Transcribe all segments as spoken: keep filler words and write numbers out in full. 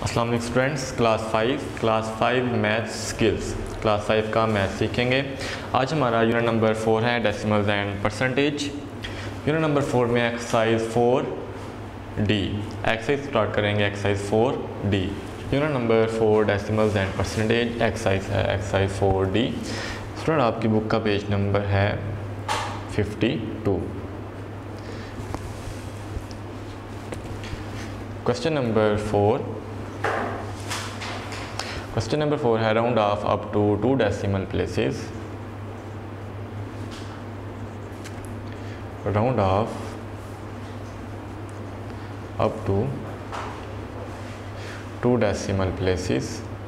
अस्सलाम वालेकुम students, class five class five maths skills class five का मैथ्स सीखेंगे। आज हमारा यूनिट नंबर फोर है decimals and percentage. Unit number four में exercise four D exercise start करेंगे। Exercise four D unit number four decimals and percentage exercise है exercise four D. Student आपकी book का पेज नंबर है fifty two. Question number four question number four है round off up to two decimal places. Round off up to two decimal places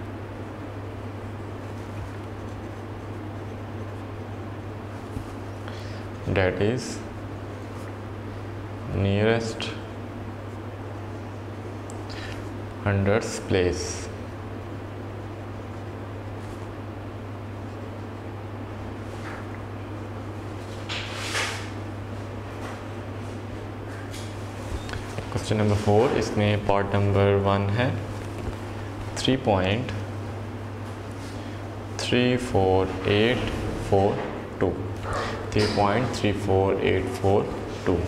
that is nearest hundredths place। Question number four, इसमें part number one है three point three four eight four two three point three four eight four two.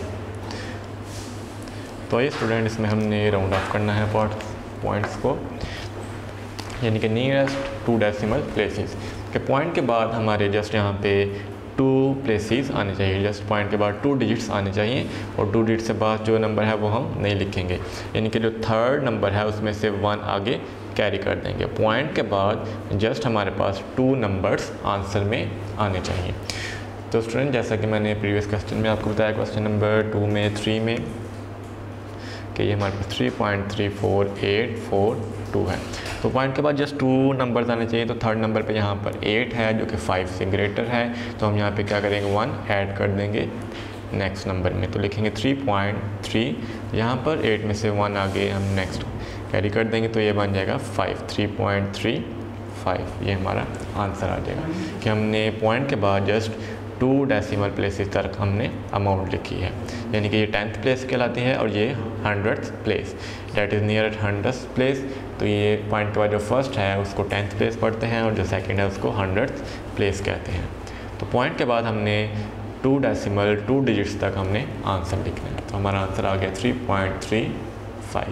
तो ये student इसमें हमने round of करना है part points को, यानी कि नियरेस्ट टू डेसिमल प्लेसेस के पॉइंट के बाद हमारे जस्ट यहाँ पे टू प्लेसेस आने चाहिए। जस्ट पॉइंट के बाद टू डिजिट्स आने चाहिए और टू डिजिट से बाद जो नंबर है वो हम नहीं लिखेंगे, यानी कि जो थर्ड नंबर है उसमें से वन आगे कैरी कर देंगे। पॉइंट के बाद जस्ट हमारे पास टू नंबर्स आंसर में आने चाहिए। तो स्टूडेंट जैसा कि मैंने प्रीवियस क्वेश्चन में आपको बताया, क्वेश्चन नंबर टू में थ्री में कि ये हमारे पास three point three four eight four two है। तो पॉइंट के बाद जस्ट टू नंबर्स आने चाहिए। तो थर्ड नंबर पे यहाँ पर एट है जो कि फाइव से ग्रेटर है, तो हम यहाँ पे क्या करेंगे, वन ऐड कर देंगे नेक्स्ट नंबर में। तो लिखेंगे थ्री पॉइंट थ्री, यहाँ पर एट में से वन आगे हम नेक्स्ट कैरी कर देंगे, तो ये बन जाएगा five. Three point three five ये हमारा आंसर आ जाएगा कि हमने पॉइंट के बाद जस्ट टू डेसिमल प्लेसेस तक हमने अमाउंट लिखी है, यानी कि ये टेंथ प्लेस कहलाती है और ये hundredth place, that is near hundredth place. तो ये पॉइंट के बाद जो फर्स्ट है उसको टेंथ प्लेस पढ़ते हैं और जो सेकंड है उसको हंड्रेड्थ प्लेस कहते हैं। तो पॉइंट के बाद हमने टू डेसिमल टू डिजिट्स तक हमने आंसर लिखना है। तो हमारा आंसर आ गया three point three five.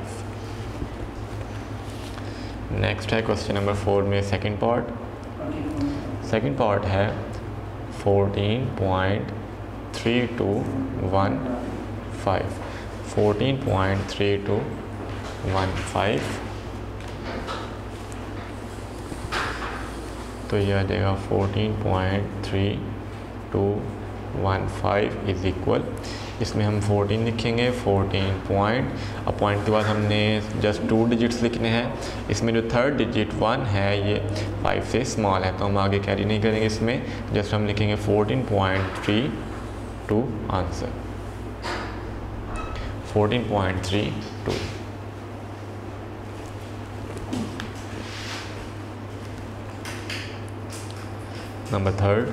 Next है क्वेश्चन नंबर फोर में सेकेंड पार्ट। सेकेंड पार्ट है fourteen point three two one five fourteen point three two one five. तो ये आ जाएगा fourteen point three two one five is equal, इसमें हम fourteen लिखेंगे, फोर्टीन पॉइंट, अब पॉइंट के बाद हमने जस्ट टू डिजिट्स लिखने हैं। इसमें जो थर्ड डिजिट वन है ये फाइव से स्मॉल है, तो हम आगे कैरी नहीं करेंगे, इसमें जस्ट हम लिखेंगे fourteen point three two answer, fourteen point three two. Number third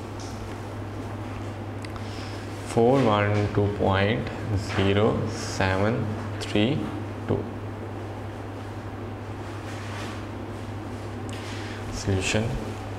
four one two point zero seven three two. Solution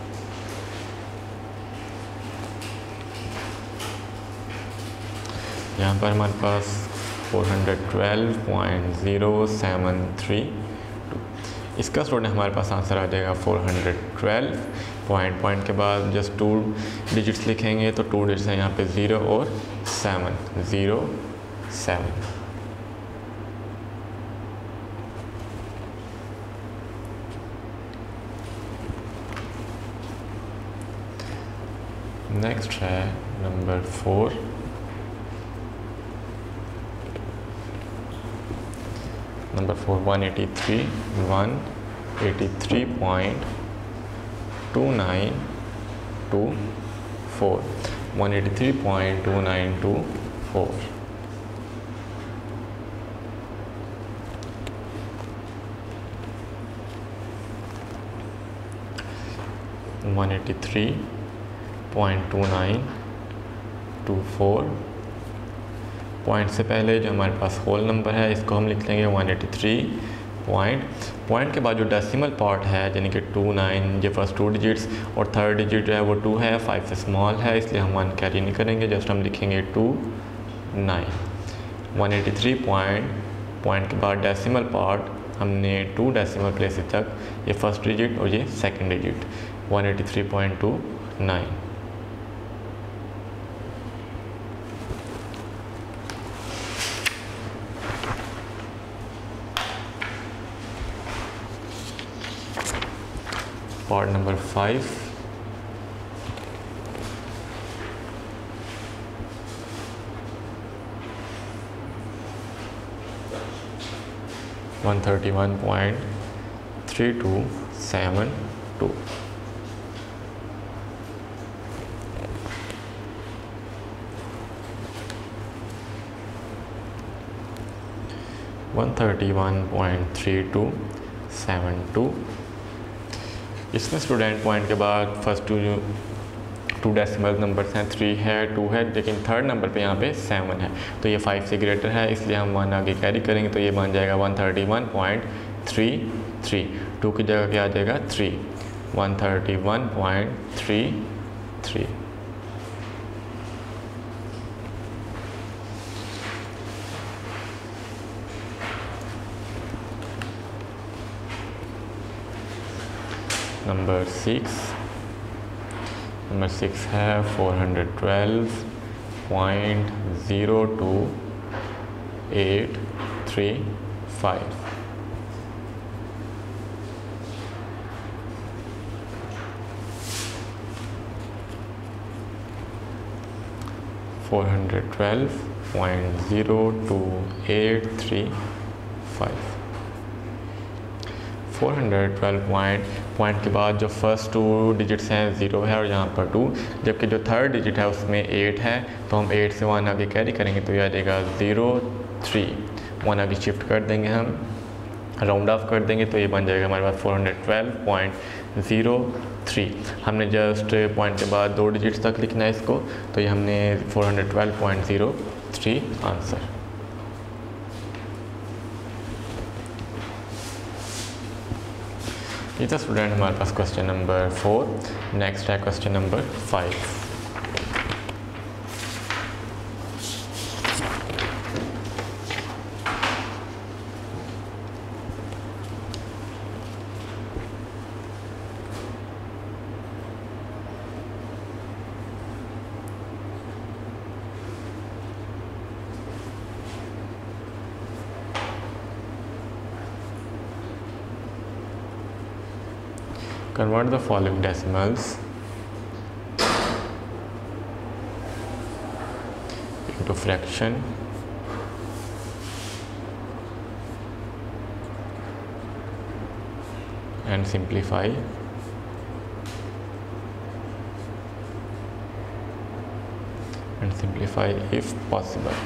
यहाँ पर हमारे पास four hundred twelve point zero seven three two. इसका स्टूडेंट हमारे पास आंसर आ जाएगा four hundred twelve point point के बाद जस्ट टू डिजिट्स लिखेंगे, तो टू डिजिट्स हैं यहाँ पे ज़ीरो और सेवन, ज़ीरो सेवन। नेक्स्ट है number four. Number four one eighty three one eighty three point two nine two four one eighty three point two nine two four. One eighty three point two nine two four point से पहले जो हमारे पास whole number है इसको हम लिख लेंगे one eighty three point point के बाद जो डेसिमल पार्ट है यानी कि टू नाइन, ये फर्स्ट टू डिजिट्स और थर्ड डिजिट जो है वो टू है, फाइव से स्मॉल है इसलिए हम वन कैरी नहीं करेंगे, जस्ट हम लिखेंगे two nine. One eighty three point point के बाद डेसिमल पार्ट हमने टू डेसिमल प्लेसेस तक, ये फर्स्ट डिजिट और ये second digit, one eighty three point two nine. Part number five, one thirty one point three two seven two. One thirty one point three two seven two. इसमें student point के बाद first two जो two decimal numbers हैं, three है, two है, लेकिन third number पे यहाँ पे सेवन है तो ये फाइव से ग्रेटर है इसलिए हम वन आगे कैरी करेंगे तो ये बन जाएगा one thirty one point three three. Two की जगह क्या आ जाएगा three, one thirty one point three three. Number six number six है four hundred twelve point zero two eight three five. Four hundred twelve point zero two eight three five. Four hundred twelve point point के बाद जो first two digits हैं zero है और यहाँ पर to, जबकि जो थर्ड डिजिट है उसमें एट है तो हम एट से वन आगे कैरी करेंगे तो यह आ जाएगा ज़ीरो थ्री। वन आगे शिफ्ट कर देंगे, हम राउंड ऑफ कर देंगे तो ये बन जाएगा हमारे पास four hundred twelve point zero three. हमने जस्ट पॉइंट के बाद दो डिजिट्स तक लिखना है इसको तो ये हमने four hundred twelve point zero three answer. ये था स्टूडेंट हमारे पास क्वेश्चन नंबर फोर। नेक्स्ट है question number five. Convert the following decimals into fraction and simplify and simplify if possible.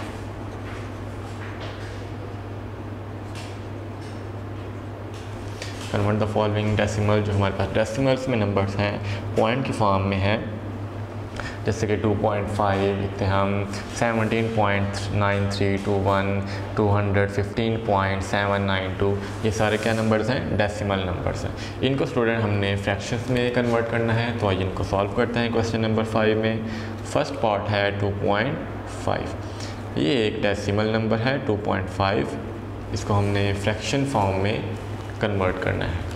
Convert the following decimal, जो हमारे पास decimals में numbers हैं पॉइंट की फॉर्म में है, जैसे कि टू पॉइंट फाइव लिखते हैं हम, seventeen point nine three two one, two hundred fifteen point seven nine two, ये सारे क्या नंबर्स हैं डेसिमल नंबर्स हैं। इनको स्टूडेंट हमने फ्रैक्शंस में कन्वर्ट करना है तो आइए इनको सॉल्व करते हैं। क्वेश्चन नंबर फाइव में फर्स्ट पार्ट है टू पॉइंट फाइव, ये एक डेसिमल नंबर है टू पॉइंट फाइव, इसको हमने फ्रैक्शन फॉर्म में कन्वर्ट करना है।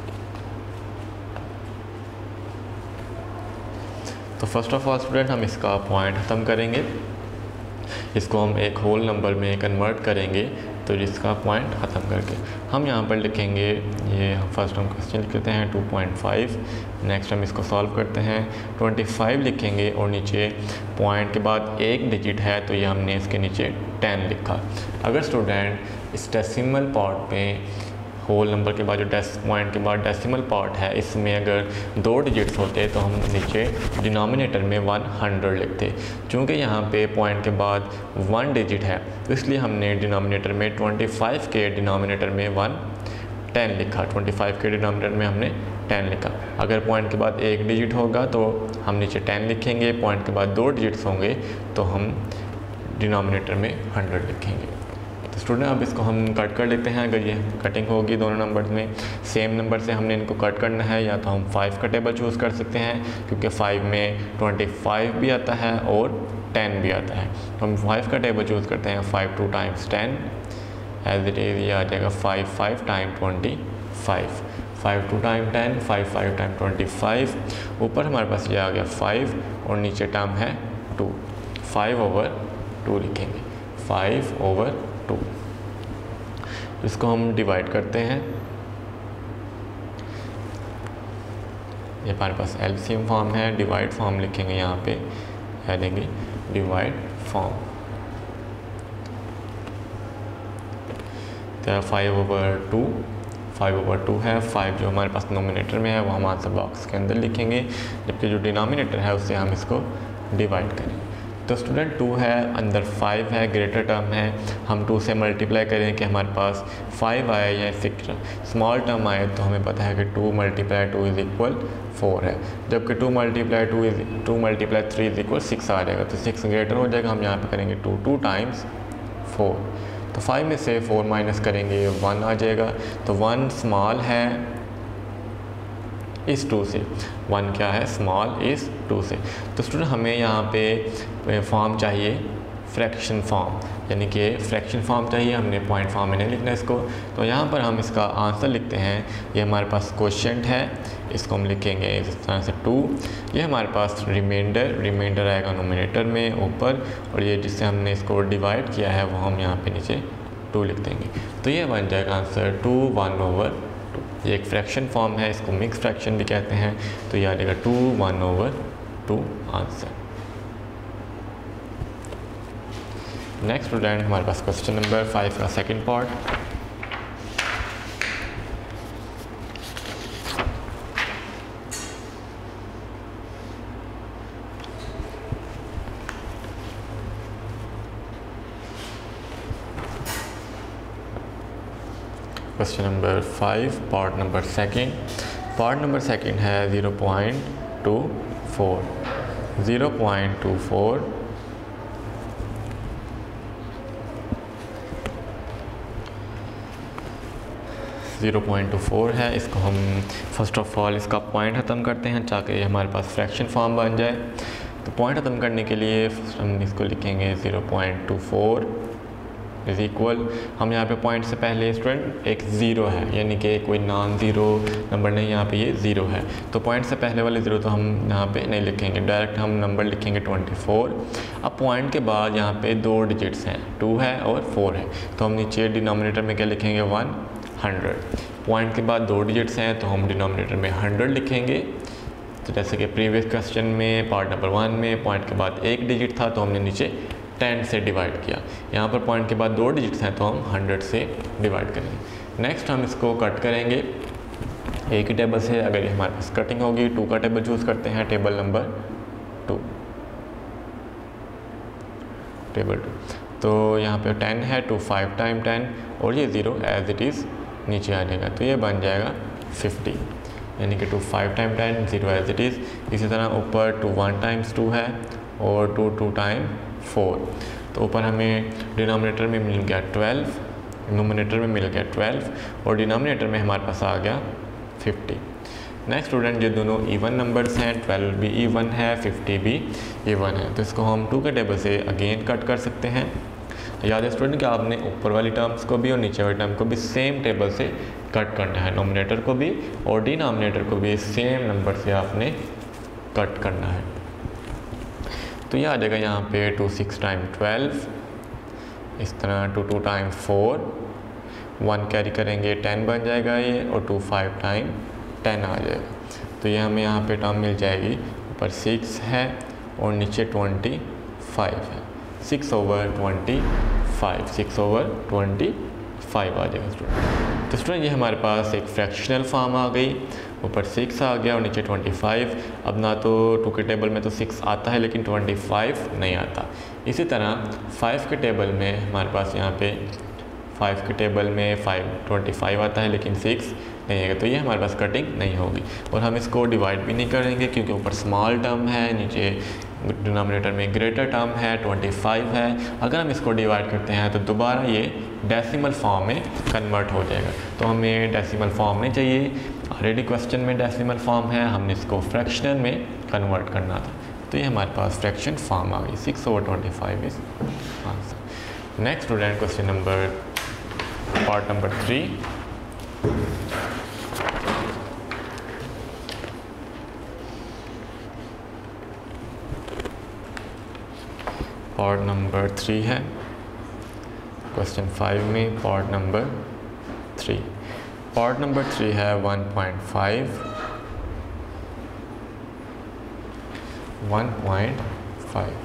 तो फर्स्ट ऑफ ऑल स्टूडेंट हम इसका पॉइंट ख़त्म करेंगे, इसको हम एक होल नंबर में कन्वर्ट करेंगे तो जिसका पॉइंट ख़त्म करके हम यहाँ पर लिखेंगे, ये फर्स्ट हम क्वेश्चन लिख लेते हैं टू पॉइंट फाइव, नेक्स्ट हम इसको सॉल्व करते हैं ट्वेंटी फाइव लिखेंगे और नीचे पॉइंट के बाद एक डिजिट है तो ये हमने इसके नीचे टेन लिखा। अगर स्टूडेंट इस डेसिमल पार्ट पे होल नंबर के बाद जो डेस पॉइंट के बाद डेसिमल पार्ट है इसमें अगर दो डिजिट्स होते तो हम नीचे डिनोमिनेटर में वन हंड्रेड लिखते। चूँकि यहाँ पे पॉइंट के बाद वन डिजिट है तो इसलिए हमने डिनोमिनेटर में ट्वेंटी फाइव के डिनोमिनेटर में वन टेन लिखा, ट्वेंटी फाइव के डिनोमिनेटर में हमने टेन लिखा। अगर पॉइंट के बाद एक डिजिट होगा तो हम नीचे टेन लिखेंगे, पॉइंट के बाद दो डिजिट्स होंगे तो हम डिनोमिनेटर में हंड्रेड लिखेंगे। तो स्टूडेंट अब इसको हम कट कर लेते हैं। अगर ये कटिंग होगी दोनों नंबर्स में सेम नंबर से हमने इनको कट करना है, या तो हम फाइव का टेबल चूज़ कर सकते हैं क्योंकि फाइव में ट्वेंटी फाइव भी आता है और टेन भी आता है। तो हम फाइव का टेबल चूज़ करते हैं, five two times ten as it is, ये आ जाएगा five five time twenty five, five two time ten, five five time twenty five, ऊपर हमारे पास ये आ गया फाइव और नीचे टर्म है टू, फाइव ओवर टू लिखेंगे, फाइव ओवर टू। इसको हम डिवाइड करते हैं, ये हमारे पास एलसीएम फॉर्म है, डिवाइड फॉर्म लिखेंगे यहाँ पे, है देंगे डिवाइड फॉर्म, तो five over two, five over two है, फाइव जो हमारे पास नोमिनेटर में है वो हम आंसर बॉक्स के अंदर लिखेंगे, जबकि जो डिनोमिनेटर है उससे हम इसको डिवाइड करें। तो स्टूडेंट टू है, अंदर फाइव है, ग्रेटर टर्म है, हम टू से मल्टीप्लाई करें कि हमारे पास फाइव आए या सिक्स स्मॉल टर्म आए, तो हमें पता है कि two multiply two is equal four है, जबकि two multiply two is two multiply three is equal six आ जाएगा, तो सिक्स ग्रेटर हो जाएगा। हम यहाँ पे करेंगे टू, टू टाइम्स फोर, तो फाइव में से फोर माइनस करेंगे वन आ जाएगा, तो वन स्मॉल है इस टू से, वन क्या है स्मॉल इस टू से। तो स्टूडेंट हमें यहाँ पे फॉर्म चाहिए फ्रैक्शन फॉर्म, यानी कि फ्रैक्शन फॉर्म चाहिए, हमने पॉइंट फॉर्म में नहीं लिखना इसको। तो यहाँ पर हम इसका आंसर लिखते हैं, ये हमारे पास क्वोशिएंट है, इसको हम लिखेंगे इस तरह से टू, ये हमारे पास रिमाइंडर, रिमाइंडर आएगा नोमिनेटर में ऊपर, और ये जिससे हमने इसको डिवाइड किया है वो हम यहाँ पे नीचे टू लिख देंगे। तो ये बन जाएगा answer two one over two. ये एक फ्रैक्शन फॉर्म है, इसको मिक्स फ्रैक्शन भी कहते हैं, तो ये आ जाएगा two one over two answer. Next student हमारे पास क्वेश्चन नंबर फाइव का second part, question number five part number second. Part number second है zero point two four, zero point two four zero point two four है। इसको हम first of all इसका point ख़त्म करते हैं ताकि हमारे पास फ्रैक्शन फॉर्म बन जाए। तो पॉइंट ख़त्म करने के लिए हम इसको लिखेंगे zero point two four is equal, हम यहाँ पे पॉइंट से पहले स्टूडेंट एक ज़ीरो है, यानी कि कोई नॉन ज़ीरो नंबर नहीं, यहाँ पे ये ज़ीरो है, तो पॉइंट से पहले वाले ज़ीरो तो हम यहाँ पे नहीं लिखेंगे, डायरेक्ट हम नंबर लिखेंगे ट्वेंटी फोर। अब पॉइंट के बाद यहाँ पे दो डिजिट्स हैं, टू है और फोर है, तो हम नीचे डिनोमिनेटर में क्या लिखेंगे वन हंड्रेड। पॉइंट के बाद दो डिजिट्स हैं तो हम डिनोमिनेटर में हंड्रेड लिखेंगे। तो जैसे कि प्रीवियस क्वेश्चन में पार्ट नंबर वन में पॉइंट के बाद एक डिजिट था तो हमने नीचे टेन से डिवाइड किया, यहाँ पर पॉइंट के बाद दो डिजिट्स हैं तो हम हंड्रेड से डिवाइड करेंगे। नेक्स्ट हम इसको कट करेंगे एक ही टेबल से, अगर ये हमारे पास कटिंग होगी टू का टेबल चूज़ करते हैं, table number two, table two. तो यहाँ पे टेन है, टू फाइव टाइम टेन और ये ज़ीरो एज इट इज़ नीचे आ जाएगा, तो ये बन जाएगा फिफ्टी, यानी कि two five time ten zero as it is. इसी तरह ऊपर टू वन टाइम्स टू है और टू टू टाइम फोर, तो ऊपर हमें डिनोमिनेटर में मिल गया ट्वेल्व, नोमिनेटर में मिल गया ट्वेल्व और डिनोमिनेटर में हमारे पास आ गया फिफ्टी। नेक्स्ट स्टूडेंट ये दोनों इवन नंबर्स हैं, ट्वेल्व भी इवन है, फिफ्टी भी इवन है, तो इसको हम टू के टेबल से अगेन कट कर सकते हैं। याद है स्टूडेंट कि आपने ऊपर वाली टर्म्स को भी और नीचे वाली टर्म को भी सेम टेबल से कट करना है, नोमिनेटर को भी और डिनोमिनेटर को भी सेम नंबर से आपने कट करना है। तो ये आ जाएगा यहाँ पे टू सिक्स टाइम ट्वेल्व, इस तरह two two time four, one carry करेंगे टेन बन जाएगा ये, और टू फाइव टाइम टेन आ जाएगा। तो ये हमें यहाँ पे टर्म मिल जाएगी, ऊपर सिक्स है और नीचे ट्वेंटी फाइव है, six over twenty five, six over twenty five आ जाएगा स्टूडेंट। तो स्टूडेंट ये हमारे पास एक फ्रैक्शनल फॉर्म आ गई, ऊपर सिक्स आ गया और नीचे ट्वेंटी फाइव। अब ना तो टू के टेबल में तो सिक्स आता है लेकिन ट्वेंटी फाइव नहीं आता। इसी तरह फाइव के टेबल में हमारे पास यहाँ पे फाइव के टेबल में फाइव ट्वेंटी फाइव आता है लेकिन सिक्स नहीं है, तो ये हमारे पास कटिंग नहीं होगी। और हम इसको डिवाइड भी नहीं करेंगे क्योंकि ऊपर स्मॉल टर्म है, नीचे डिनोमिनेटर में ग्रेटर टर्म है पच्चीस है, अगर हम इसको डिवाइड करते हैं तो दोबारा ये डेसिमल फॉर्म में कन्वर्ट हो जाएगा। तो हमें डेसिमल फॉर्म नहीं चाहिए, ऑलरेडी क्वेश्चन में डेसिमल फॉर्म है, हमने इसको फ्रैक्शनल में कन्वर्ट करना था। तो ये हमारे पास फ्रैक्शन फॉर्म आ गई, six over twenty five is answer. Next student question number part number three. Part number three है क्वेश्चन फाइव में, part number three. Part number three है one point five, one point five.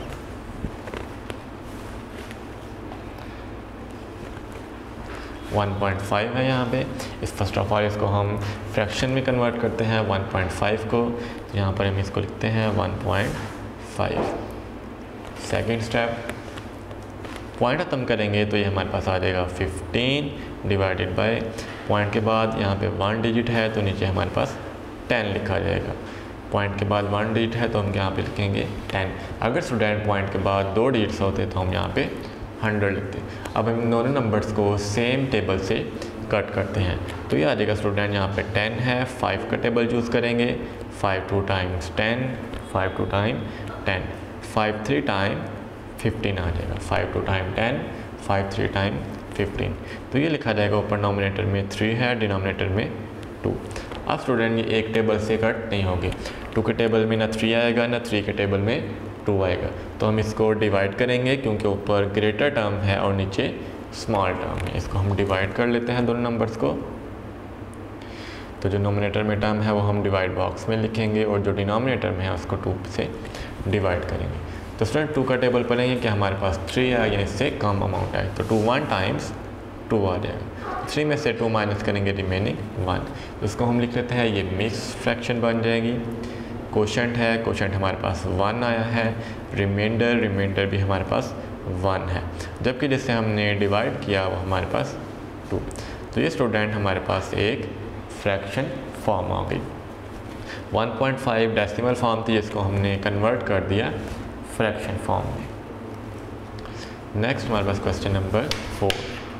One point five है यहाँ पे। इस first of all इसको हम fraction में कन्वर्ट करते हैं वन पॉइंट फाइव को, तो यहाँ पर हम इसको लिखते हैं one point five. Second step, point खत्म करेंगे तो ये हमारे पास आ जाएगा फिफ्टीन डिवाइडेड बाय, पॉइंट के बाद यहाँ पे वन डिजिट है तो नीचे हमारे पास टेन लिखा जाएगा। पॉइंट के बाद वन डिजिट है तो हम यहाँ पे लिखेंगे टेन। अगर स्टूडेंट पॉइंट के बाद दो डिजिट्स होते तो हम यहाँ पे हंड्रेड लिखते। अब हम दोनों नंबर्स को सेम टेबल से कट करते हैं, तो ये आ जाएगा स्टूडेंट यहाँ पे टेन है, फाइव का टेबल चूज़ करेंगे, five two times ten, five two time ten, five three time fifteen आ जाएगा, five two time ten, five three time fifteen. तो ये लिखा जाएगा, ऊपर नॉमिनेटर में थ्री है, डिनोमिनेटर में टू। अब स्टूडेंट ये एक टेबल से कट नहीं होगी, टू के टेबल में ना थ्री आएगा ना थ्री के टेबल में टू आएगा, तो हम इसको डिवाइड करेंगे क्योंकि ऊपर ग्रेटर टर्म है और नीचे स्मॉल टर्म है। इसको हम डिवाइड कर लेते हैं दोनों नंबर्स को। तो जो नॉमिनेटर में टर्म है वो हम डिवाइड बॉक्स में लिखेंगे और जो डिनोमिनेटर में है उसको टू से डिवाइड करेंगे। तो स्टूडेंट टू का टेबल पढ़ेंगे कि हमारे पास थ्री है या इससे कम अमाउंट है, तो टू वन टाइम्स टू आ जाएगा। थ्री में से टू माइनस करेंगे रिमेनिंग वन, तो इसको हम लिख लेते हैं, ये मिक्स फ्रैक्शन बन जाएगी। कोशेंट है, कोशेंट हमारे पास वन आया है, रिमाइंडर रिमाइंडर भी हमारे पास वन है, जबकि जिससे हमने डिवाइड किया वो हमारे पास टू। तो ये स्टूडेंट हमारे पास एक फ्रैक्शन फॉर्म आ गई। One point five decimal form थी, जिसको हमने कन्वर्ट कर दिया फ्रैक्शन फॉर्म में। नेक्स्ट हमारे पास question number four.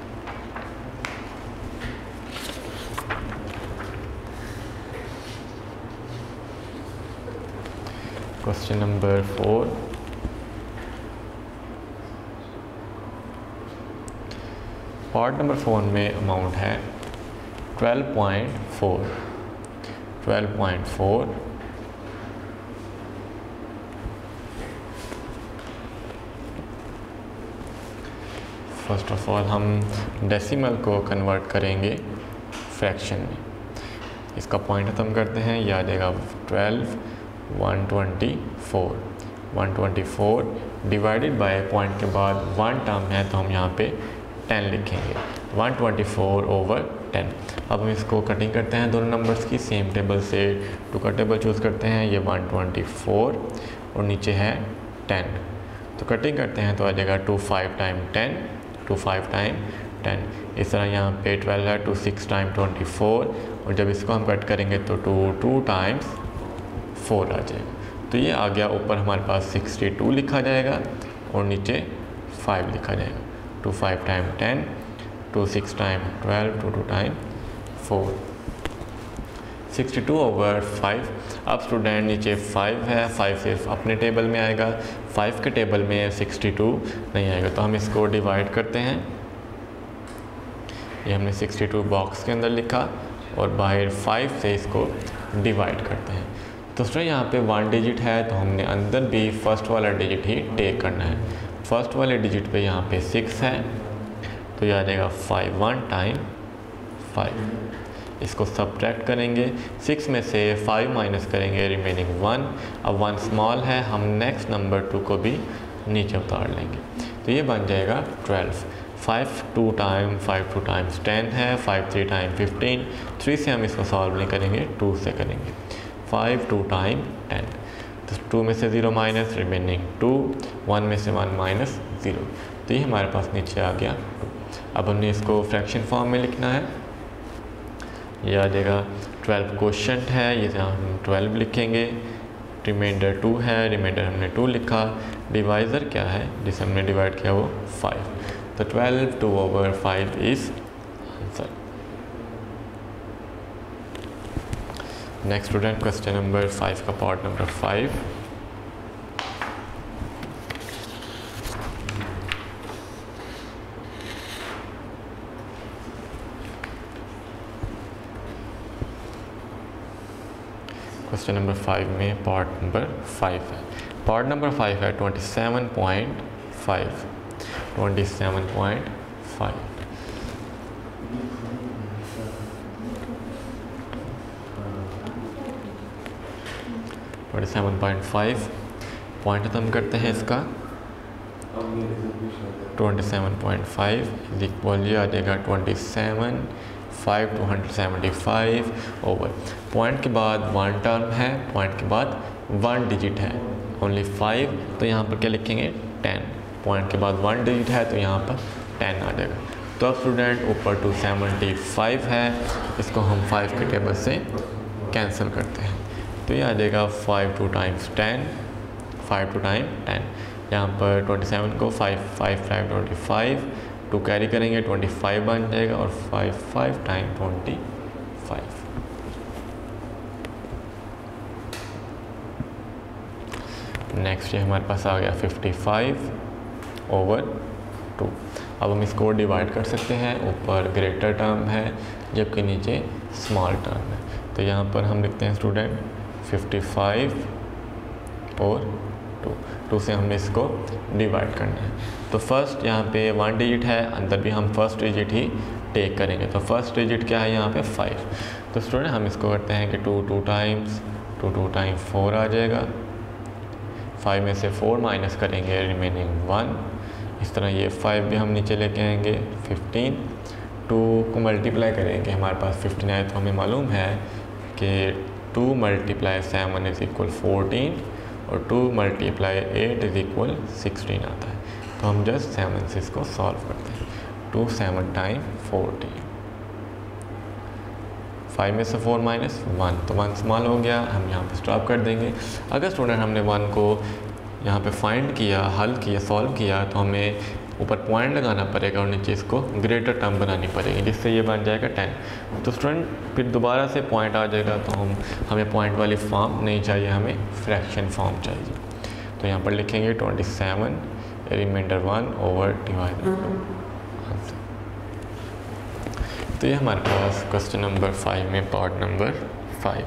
Question number four, part number four में अमाउंट है twelve point four, twelve point four. First of all हम डेसिमल को कन्वर्ट करेंगे फ्रैक्शन में, इसका पॉइंट खत्म करते हैं, ये आ जाएगा twelve, one twenty four, one twenty four divided by point के बाद वन टर्म है तो हम यहाँ पे टेन लिखेंगे, one twenty four over ten. अब हम इसको कटिंग करते हैं दोनों नंबर्स की, सेम टेबल से टू का टेबल चूज़ करते हैं, ये वन ट्वेंटी फोर और नीचे है टेन, तो कटिंग करते हैं तो आ जाएगा two five time ten, two five time ten. इस तरह यहाँ पे ट्वेल्व है, two six time twenty four, और जब इसको हम कट करेंगे तो टू टू टाइम्स फोर आ जाएगा। तो ये आ गया, ऊपर हमारे पास सिक्सटी टू लिखा जाएगा और नीचे फाइव लिखा जाएगा, two five time ten, two six time twelve, two two time four, sixty two over five. अब स्टूडेंट नीचे फाइव है, फाइव सिर्फ अपने टेबल में आएगा, फाइव के टेबल में सिक्सटी टू नहीं आएगा, तो हम इसको डिवाइड करते हैं। ये हमने सिक्सटी टू बॉक्स के अंदर लिखा और बाहर फाइव से इसको डिवाइड करते हैं। तो स्टूडेंट यहाँ पे वन डिजिट है तो हमने अंदर भी फर्स्ट वाला डिजिट ही टेक करना है। फर्स्ट वाले डिजिट पे यहाँ पे सिक्स है तो ये आ जाएगा फाइव वन टाइम फाइव। इसको सब्ट्रैक्ट करेंगे, सिक्स में से फाइव माइनस करेंगे, रिमेनिंग वन। अब वन स्मॉल है, हम नेक्स्ट नंबर टू को भी नीचे उतार लेंगे, तो ये बन जाएगा twelve. Five two time five two times ten है, five three time fifteen, three से हम इसको सॉल्व नहीं करेंगे, टू से करेंगे, फाइव टू टाइम टेन, तो टू में से zero minus, remaining two, one में से वन माइनस ज़ीरो, तो ये हमारे पास नीचे आ गया टू। अब हमने इसको फ्रैक्शन फॉर्म में लिखना है, ये आ जाएगा ट्वेल्व क्वोशंट है, ये हम ट्वेल्व लिखेंगे, रिमाइंडर टू है, रिमाइंडर हमने टू लिखा, डिवाइज़र क्या है जिसे हमने डिवाइड किया वो फाइव, तो twelve two over five is answer. Next student question number five का part number five. Question number five में पार्ट नंबर फाइव है। पार्ट नंबर फाइव है twenty seven point five, twenty seven point five. Twenty seven point five point खत्म करते हैं इसका, twenty seven point five is equal, ये आ जाएगा twenty seven five two hundred seventy five over, point के बाद वन टर्म है, पॉइंट के बाद वन डिजिट है, ओनली फाइव, तो यहाँ पर क्या लिखेंगे टेन, पॉइंट के बाद वन डिजिट है तो यहाँ पर टेन आ जाएगा। तो अब स्टूडेंट ऊपर टू सेवेंटी फाइव है, इसको हम फाइव के टेबल से कैंसिल करते हैं, तो ये आ जाएगा five two times ten, five two time ten, यहाँ पर ट्वेंटी सेवन को five five five twenty five, two carry करेंगे ट्वेंटी फाइव बन जाएगा और five five time twenty five. Next ये हमारे पास आ गया फिफ्टी फाइव ओवर टू। अब हम इसको डिवाइड कर सकते हैं, ऊपर ग्रेटर टर्म है जबकि नीचे स्मॉल टर्म है, तो यहाँ पर हम लिखते हैं स्टूडेंट फिफ्टी फाइव और टू, टू से हमने इसको डिवाइड करना है। तो फर्स्ट यहाँ पे वन डिजिट है, अंदर भी हम फर्स्ट डिजिट ही टेक करेंगे, तो फर्स्ट डिजिट क्या है यहाँ पे फाइव, तो स्टूडेंट हम इसको करते हैं कि two two times two two time four आ जाएगा, फाइव में से फोर माइनस करेंगे रिमेनिंग वन, इस तरह ये फाइव भी हम नीचे लेके आएंगे, फिफ्टीन, टू को मल्टीप्लाई करेंगे, हमारे पास फिफ्टीन आए तो हमें मालूम है कि two multiply seven is equal fourteen और two multiply eight is equal sixteen आता है, तो हम जस्ट सेवन से इसको सॉल्व करते हैं, two seven time fourteen, five में से फोर माइनस वन, तो वन स्मॉल हो गया, हम यहाँ पे स्टॉप कर देंगे। अगर स्टूडेंट हमने वन को यहाँ पे फाइंड किया, हल किया, सॉल्व किया, तो हमें ऊपर पॉइंट लगाना पड़ेगा और नीचे इसको ग्रेटर टर्म बनानी पड़ेगी, जिससे ये बन जाएगा टेन। तो स्टूडेंट फिर दोबारा से पॉइंट आ जाएगा, तो हम हमें पॉइंट वाली फॉर्म नहीं चाहिए, हमें फ्रैक्शन फॉर्म चाहिए, तो यहाँ पर लिखेंगे twenty seven reminder one over divided two answer. तो ये हमारे पास क्वेश्चन नंबर फाइव में पार्ट नंबर फाइव।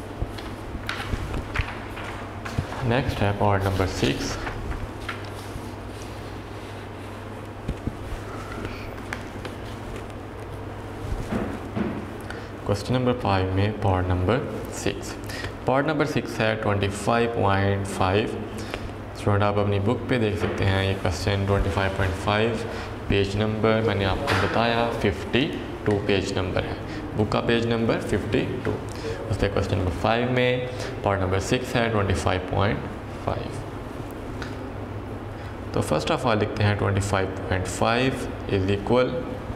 नेक्स्ट है part number six. Question number five में part number six. Part number six है twenty five point five. Student आप अपनी बुक पे देख सकते हैं, ये question twenty five point five, page number मैंने आपको बताया फिफ्टी टू पेज नंबर है, बुक का पेज नंबर फिफ्टी टू। उसके क्वेश्चन नंबर फाइव में पार्ट नंबर सिक्स है ट्वेंटी फाइव पॉइंट फाइव। तो फर्स्ट ऑफ ऑल लिखते हैं twenty five point five is equal,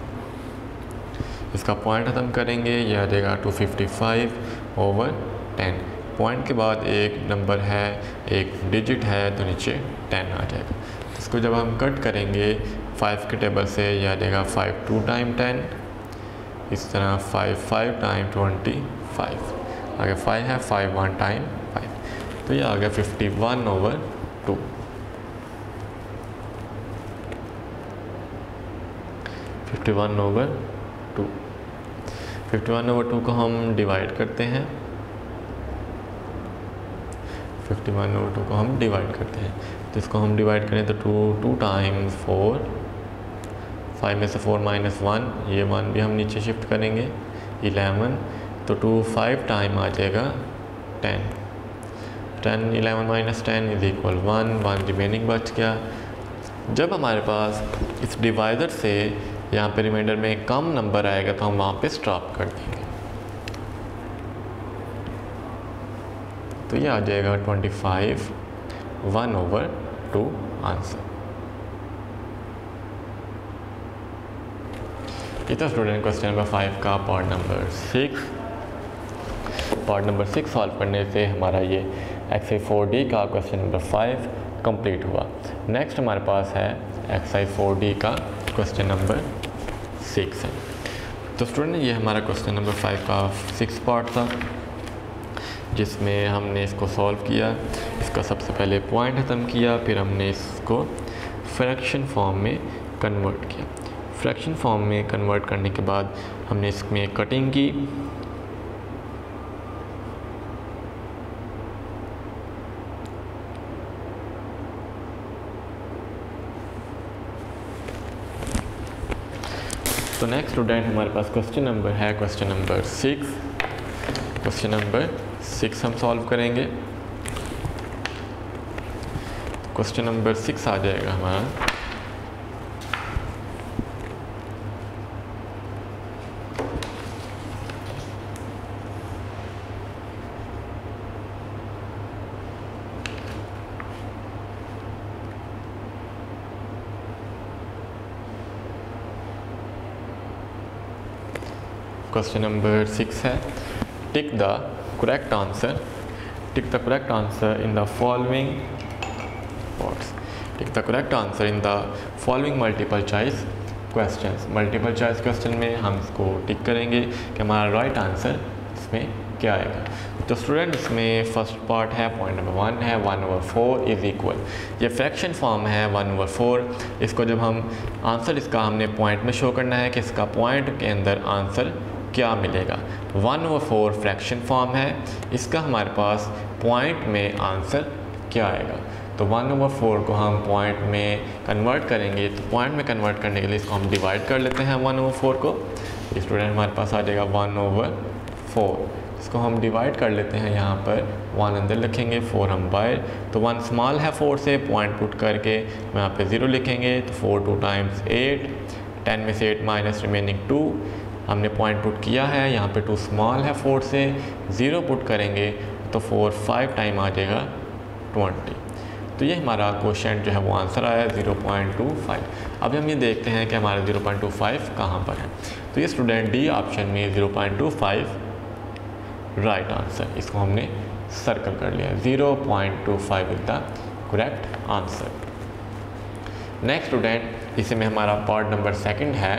इसका पॉइंट ख़त्म करेंगे, यह आ जाएगा two fifty five over ten. Point के बाद एक नंबर है, एक डिजिट है, तो नीचे टेन आ जाएगा। इसको जब हम कट करेंगे फाइव के टेबल से, यह आ जाएगा फाइव टू टाइम टेन, इस तरह five five time twenty five, आगे फाइव है, फाइव वन टाइम फाइव, तो ये आ गया fifty one over two. Fifty one over two, fifty one over two को हम डिवाइड करते हैं, फिफ्टी वन ओवर टू को हम डिवाइड करते हैं, तो इसको हम डिवाइड करें तो two two times four, five में से फोर माइनस वन, ये वन भी हम नीचे शिफ्ट करेंगे, इलेवन, तो टू फाइव टाइम आ जाएगा ten, ten eleven minus ten is equal one, one remaining बच गया। जब हमारे पास इस डिवाइडर से यहाँ पे रिमाइंडर में कम नंबर आएगा तो हम वहाँ पे स्टॉप कर देंगे, तो ये आ जाएगा twenty five one over two answer. ये था स्टूडेंट क्वेश्चन नंबर फाइव का part number six. Part number six solve करने से हमारा ये एक्सरसाइज फोर डी का क्वेश्चन नंबर फाइव कंप्लीट हुआ। नेक्स्ट हमारे पास है एक्सरसाइज फोर डी का क्वेश्चन नंबर सिक्स है। तो स्टूडेंट ये हमारा क्वेश्चन नंबर फाइव का सिक्स पार्ट था, जिसमें हमने इसको सॉल्व किया। इसका सबसे पहले पॉइंट ख़त्म किया, फिर हमने इसको फ्रैक्शन फॉर्म में कन्वर्ट किया। फ्रैक्शन फॉर्म में कन्वर्ट करने के बाद हमने इसमें कटिंग की। तो नेक्स्ट स्टूडेंट हमारे पास क्वेश्चन नंबर है question number six. Question number six हम सॉल्व करेंगे। क्वेश्चन नंबर सिक्स आ जाएगा हमारा क्वेश्चन नंबर सिक्स है tick the correct answer tick the correct answer in the following parts tick the correct answer in the following multiple choice questions. Multiple choice question में हम इसको टिक करेंगे कि हमारा राइट आंसर इसमें क्या आएगा। तो स्टूडेंट इसमें फर्स्ट पार्ट है, पॉइंट नंबर वन है one over four is equal, ये फ्रैक्शन फॉर्म है वन ओवर फोर। इसको जब हम आंसर इसका हमने पॉइंट में शो करना है कि इसका पॉइंट के अंदर आंसर क्या मिलेगा। One over four fraction form है, इसका हमारे पास पॉइंट में आंसर क्या आएगा। तो वन ओवर फोर को हम पॉइंट में कन्वर्ट करेंगे, तो पॉइंट में कन्वर्ट करने के लिए इसको हम डिवाइड कर लेते हैं वन ओवर फोर को। स्टूडेंट हमारे पास आ जाएगा वन ओवर फोर, इसको हम डिवाइड कर लेते हैं। यहाँ पर वन अंदर लिखेंगे, फोर हम बाहर, तो वन स्मॉल है फोर से, पॉइंट पुट करके यहाँ पे ज़ीरो लिखेंगे। तो four two times eight, ten में से एट माइनस रिमेनिंग टू, हमने पॉइंट पुट किया है। यहाँ पे टू स्मॉल है फोर से, ज़ीरो पुट करेंगे तो फोर फाइव टाइम आ जाएगा ट्वेंटी। तो ये हमारा क्वेश्चन जो है वो आंसर आया ज़ीरो पॉइंट टू फाइव। अब हम ये देखते हैं कि हमारा ज़ीरो पॉइंट टू फाइव कहाँ पर है। तो ये स्टूडेंट डी ऑप्शन में zero point two five right answer, इसको हमने सर्कल कर लिया। Zero point two five is the correct answer. Next student इसमें हमारा पार्ट नंबर सेकंड है।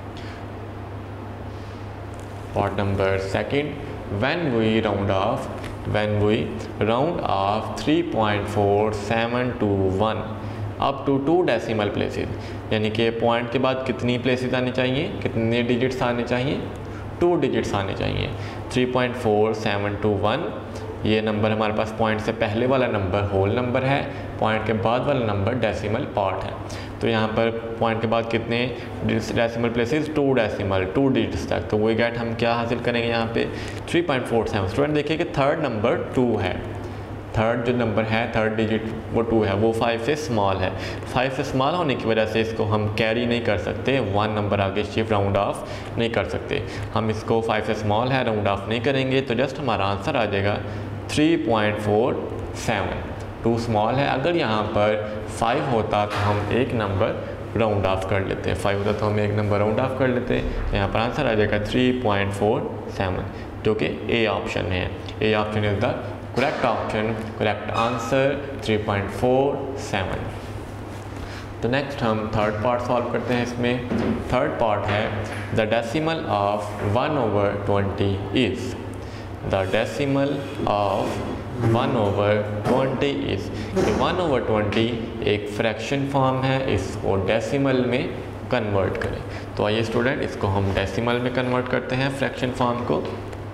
Part number second, when we round off, when we round off three point four seven two one up to two decimal places, यानी कि point के बाद कितनी places आने चाहिए, कितने डिजिट्स आने चाहिए, टू डिजिट्स आने चाहिए। Three point four seven two one ये नंबर हमारे पास पॉइंट से पहले वाला नंबर होल नंबर है, पॉइंट के बाद वाला नंबर डेसिमल पार्ट है। तो यहाँ पर पॉइंट के बाद कितने decimal places, two decimal, two digits तक। तो वही गेट हम क्या हासिल करेंगे यहाँ पे three point four seven. Student देखिए कि थर्ड नंबर टू है, थर्ड जो नंबर है थर्ड डिजिट वो टू है, वो फाइव से स्मॉल है। फाइव से स्मॉल होने की वजह से इसको हम कैरी नहीं कर सकते, वन नंबर आगे शिफ्ट राउंड ऑफ नहीं कर सकते। हम इसको फाइव से स्मॉल है राउंड ऑफ नहीं करेंगे, तो जस्ट हमारा आंसर आ जाएगा three point four seven. Two small है, अगर यहाँ पर फाइव होता तो हम एक नंबर राउंड ऑफ कर लेते हैं, फाइव होता तो हम एक नंबर राउंड ऑफ कर लेते हैं। तो यहाँ पर आंसर आ जाएगा थ्री पॉइंट फोर सेवन, जो कि ए ऑप्शन है। A option is the correct option, correct answer three point four seven. तो नेक्स्ट हम थर्ड पार्ट सॉल्व करते हैं। इसमें थर्ड पार्ट है the decimal of one over twenty is, the decimal of one over twenty is. One over twenty एक fraction form है, इसको decimal में कन्वर्ट करें। तो आइए स्टूडेंट इसको हम डेसिमल में कन्वर्ट करते हैं फ्रैक्शन फॉर्म को।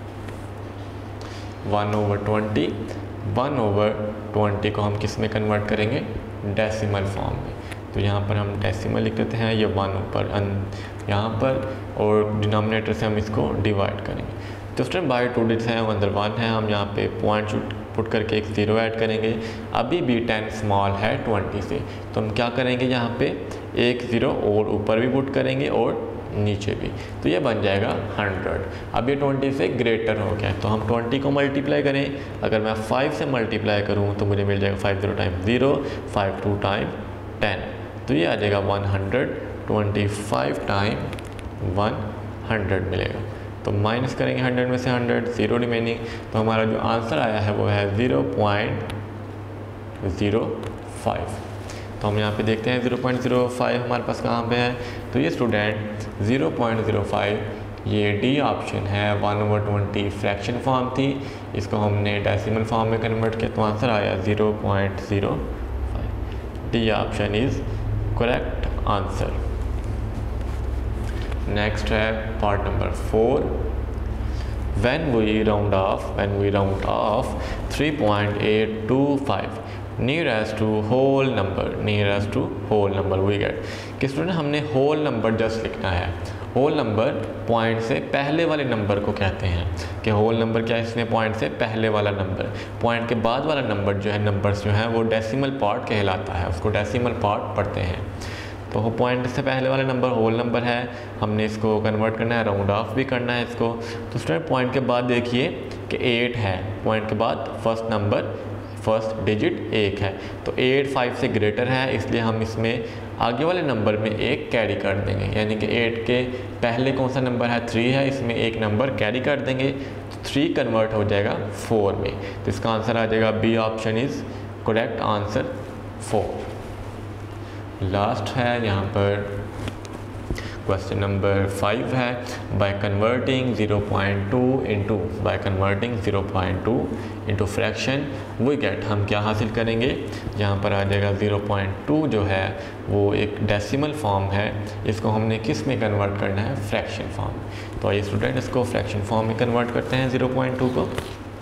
One over twenty, one over twenty को हम किस में कन्वर्ट करेंगे, डेसिमल फॉर्म में। तो यहाँ पर हम डेसिमल लिख देते हैं, ये वन ऊपर यहाँ पर, और डिनोमिनेटर से हम इसको डिवाइड करेंगे। तो स्टूडेंट बाई टू डिजिट्स हैं, अंदर वन है, हम यहाँ पे पॉइंट पुट करके एक ज़ीरो ऐड करेंगे। अभी भी टेन स्मॉल है ट्वेंटी से, तो हम क्या करेंगे यहाँ पे एक ज़ीरो और ऊपर भी पुट करेंगे और नीचे भी, तो ये बन जाएगा हंड्रेड। अब ये ट्वेंटी से ग्रेटर हो गया, तो हम ट्वेंटी को मल्टीप्लाई करें। अगर मैं फाइव से मल्टीप्लाई करूँ तो मुझे मिल जाएगा five zero time zero, five two time ten, तो ये आ जाएगा one hundred, twenty five time one hundred मिलेगा। तो माइनस करेंगे हंड्रेड में से हंड्रेड, ज़ीरो रिमेनिंग। तो हमारा जो आंसर आया है वो है ज़ीरो पॉइंट ज़ीरो फाइव। तो हम यहाँ पे देखते हैं ज़ीरो पॉइंट ज़ीरो फाइव हमारे पास कहाँ पे है। तो ये student zero point zero five ये डी ऑप्शन है, one over twenty fraction form थी, इसको हमने डेसिमल फॉर्म में कन्वर्ट किया तो आंसर आया zero point zero five. D option is correct answer. Next है part number four. when we round off when we round off three point eight two five nearest to whole number nearest to whole number we get कि student हमने whole number just लिखना है। Whole number point से पहले वाले number को कहते हैं कि होल नंबर क्या है, इसमें पॉइंट से पहले वाला नंबर, पॉइंट के बाद वाला नंबर जो है, नंबर्स जो हैं वो डेसिमल पार्ट कहलाता है, उसको डेसिमल पार्ट पढ़ते हैं। तो पॉइंट से पहले वाला नंबर होल नंबर है, हमने इसको कन्वर्ट करना है, राउंड ऑफ भी करना है इसको। तो स्टूडेंट पॉइंट के बाद देखिए कि एट है, पॉइंट के बाद फर्स्ट नंबर फर्स्ट डिजिट एक है, तो एट फाइव से ग्रेटर है, इसलिए हम इसमें आगे वाले नंबर में एक कैरी कर देंगे, यानी कि एट के पहले कौन सा नंबर है, थ्री है, इसमें एक नंबर कैरी कर देंगे, तो थ्री कन्वर्ट हो जाएगा फोर में। तो इसका आंसर आ जाएगा B option is correct answer four. Last है यहाँ पर क्वेश्चन नंबर फाइव है, by converting zero point two into by converting zero point two into fraction we get, हम क्या हासिल करेंगे, यहाँ पर आ जाएगा ज़ीरो पॉइंट टू जो है वो एक डेसिमल फॉर्म है, इसको हमने किस में कन्वर्ट करना है, फ्रैक्शन फॉर्म। तो आइए स्टूडेंट इसको फ्रैक्शन फॉर्म में कन्वर्ट करते हैं ज़ीरो पॉइंट टू को।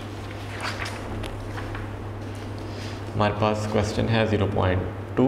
हमारे पास क्वेश्चन है zero point two,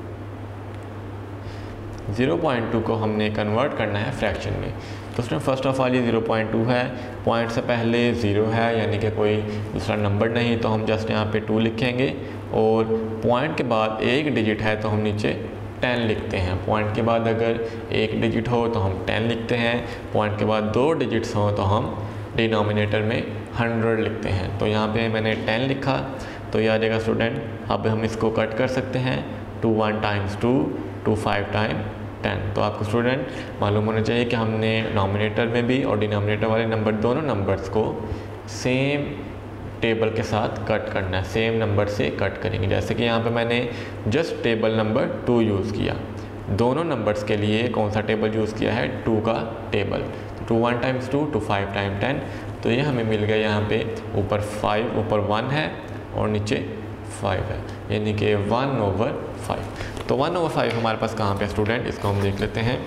zero point two को हमने कन्वर्ट करना है फ्रैक्शन में। तो उसमें फर्स्ट ऑफ ऑल ये ज़ीरो पॉइंट टू है, पॉइंट से पहले ज़ीरो है यानी कि कोई दूसरा नंबर नहीं, तो हम जस्ट यहाँ पे टू लिखेंगे, और पॉइंट के बाद एक डिजिट है तो हम नीचे टेन लिखते हैं। पॉइंट के बाद अगर एक डिजिट हो तो हम टेन लिखते हैं, पॉइंट के बाद दो डिजिट्स हों तो हम डिनोमिनेटर में हंड्रेड लिखते हैं। तो यहाँ पे मैंने टेन लिखा, तो ये आ जाएगा स्टूडेंट, अब हम इसको कट कर सकते हैं, two one times two, two five time ten. तो आपको स्टूडेंट मालूम होना चाहिए कि हमने नॉमिनेटर में भी और डिनोमिनेटर वाले नंबर दोनों नंबर्स को सेम टेबल के साथ कट करना है, सेम नंबर से कट करेंगे। जैसे कि यहाँ पे मैंने just table number two use किया, दोनों नंबर्स के लिए कौन सा टेबल यूज़ किया है, टू का टेबल। तो two one times two, two five time ten, तो ये हमें मिल गया यहाँ पे ऊपर फाइव, ऊपर वन है और नीचे फाइव है, यानी कि वन ओवर फाइव। तो वन ओवर फाइव हमारे पास कहाँ पे स्टूडेंट, इसको हम देख लेते हैं।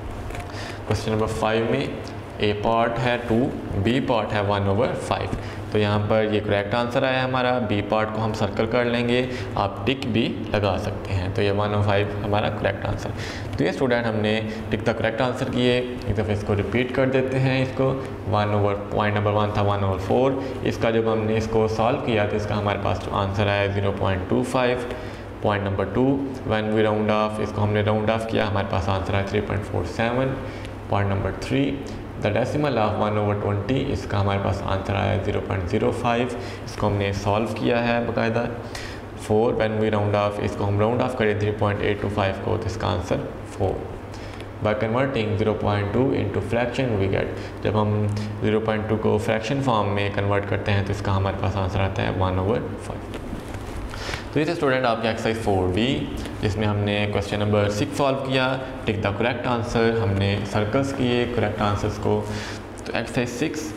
क्वेश्चन नंबर फाइव में ए पार्ट है टू, बी पार्ट है वन ओवर फाइव। तो यहाँ पर ये करेक्ट आंसर आया हमारा, बी पार्ट को हम सर्कल कर लेंगे, आप टिक भी लगा सकते हैं। तो ये वन ओवर फाइव हमारा करेक्ट आंसर। तो ये स्टूडेंट हमने टिक द करेक्ट आंसर किए, एक दफ़े इसको रिपीट कर देते हैं। इसको one over point number one था वन ओवर फोर, इसका जब हमने इसको सॉल्व किया तो इसका हमारे पास जो आंसर आया zero point two five. Point number two, when we round off, इसको हमने राउंड ऑफ किया, हमारे पास आंसर है three point four seven. Point number three, the decimal of one over twenty, इसका हमारे पास आंसर आया ज़ीरो पॉइंट ज़ीरो फाइव, इसको हमने सॉल्व किया है बाकायदा। Four, when we round off, इसको हम राउंड ऑफ करें three point eight two five को, तो इसका answer four. By converting zero point two into fraction we get, जब हम ज़ीरो पॉइंट टू को फ्रैक्शन फॉर्म में कन्वर्ट करते हैं तो इसका हमारे पास आंसर आता है वन ओवर फाइव। तो ये थे स्टूडेंट आपके एक्सरसाइज फोर बी, जिसमें हमने क्वेश्चन नंबर सिक्स सॉल्व किया, टिक द करेक्ट आंसर, हमने सर्कल्स किए करेक्ट आंसर्स को। तो exercise six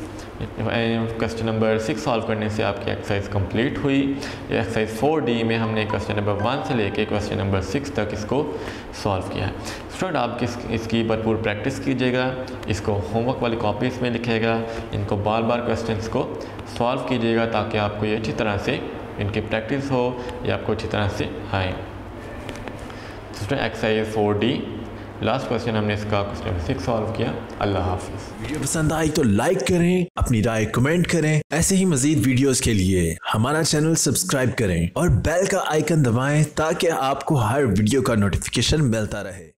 question number six solve करने से आपकी एक्सरसाइज कंप्लीट हुई। एक्सरसाइज फोर डी में हमने क्वेश्चन नंबर वन से लेके क्वेश्चन नंबर सिक्स तक इसको सॉल्व किया है। स्टूडेंट आप किस इसकी भरपूर प्रैक्टिस कीजिएगा, इसको होमवर्क वाली कॉपीज़ में लिखिएगा, इनको बार बार क्वेश्चंस को सॉल्व कीजिएगा ताकि आपको ये अच्छी तरह से इनकी प्रैक्टिस हो या आपको अच्छी तरह से आए। Student exercise four D last question हमने इसका क्वेश्चन नंबर सिक्स सॉल्व किया। अल्लाह हाफिज़। वीडियो पसंद आई तो लाइक करें, अपनी राय कमेंट करें। ऐसे ही मजीद वीडियोस के लिए हमारा चैनल सब्सक्राइब करें और बेल का आइकन दबाएं ताकि आपको हर वीडियो का नोटिफिकेशन मिलता रहे।